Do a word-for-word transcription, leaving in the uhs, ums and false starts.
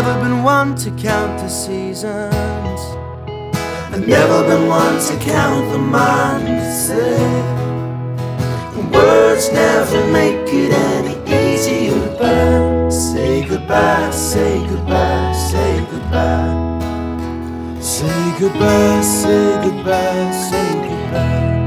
never been one to count the seasons. I've never been one to count the months. Words never make it any easier, but say goodbye, say goodbye, say goodbye. Say goodbye, say goodbye, say goodbye.